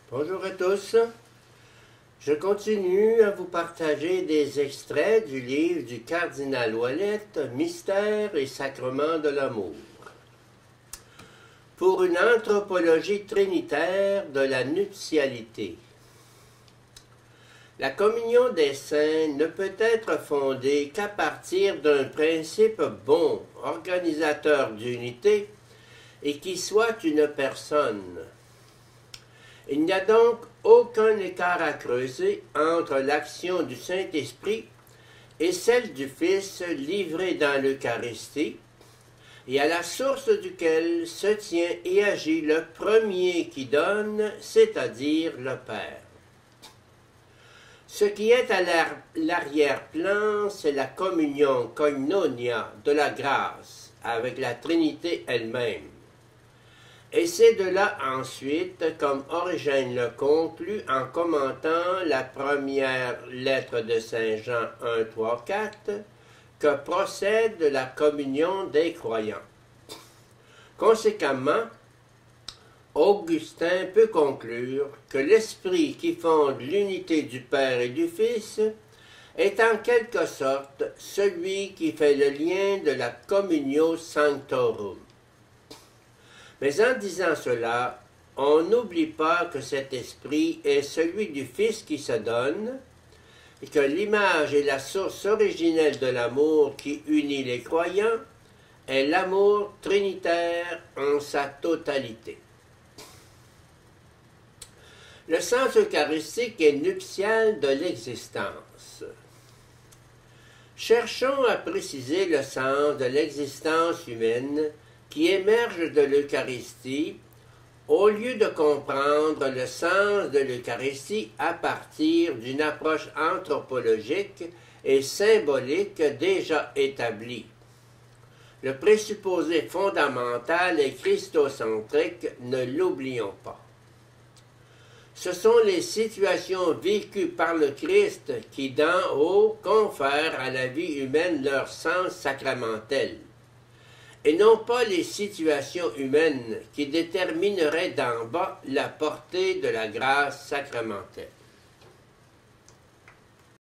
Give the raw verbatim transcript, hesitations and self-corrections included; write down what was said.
Bonjour à tous. Je continue à vous partager des extraits du livre du cardinal Ouellette, Mystère et sacrement de l'amour. Pour une anthropologie trinitaire de la nuptialité. La communion des saints ne peut être fondée qu'à partir d'un principe bon, organisateur d'unité, et qui soit une personne. Il n'y a donc aucun écart à creuser entre l'action du Saint-Esprit et celle du Fils livré dans l'Eucharistie, et à la source duquel se tient et agit le premier qui donne, c'est-à-dire le Père. Ce qui est à l'arrière-plan, c'est la communion koinonia de la grâce avec la Trinité elle-même. Et c'est de là ensuite, comme Origène le conclut en commentant la première lettre de Saint Jean un, trois, quatre, que procède la communion des croyants. Conséquemment, Augustin peut conclure que l'esprit qui fonde l'unité du Père et du Fils est en quelque sorte celui qui fait le lien de la communio sanctorum. Mais en disant cela, on n'oublie pas que cet esprit est celui du Fils qui se donne, et que l'image et la source originelle de l'amour qui unit les croyants est l'amour trinitaire en sa totalité. Le sens eucharistique est nuptial de l'existence. Cherchons à préciser le sens de l'existence humaine qui émerge de l'Eucharistie, au lieu de comprendre le sens de l'Eucharistie à partir d'une approche anthropologique et symbolique déjà établie. Le présupposé fondamental est christocentrique, ne l'oublions pas. Ce sont les situations vécues par le Christ qui, d'en haut, confèrent à la vie humaine leur sens sacramentel, et non pas les situations humaines qui détermineraient d'en bas la portée de la grâce sacramentelle.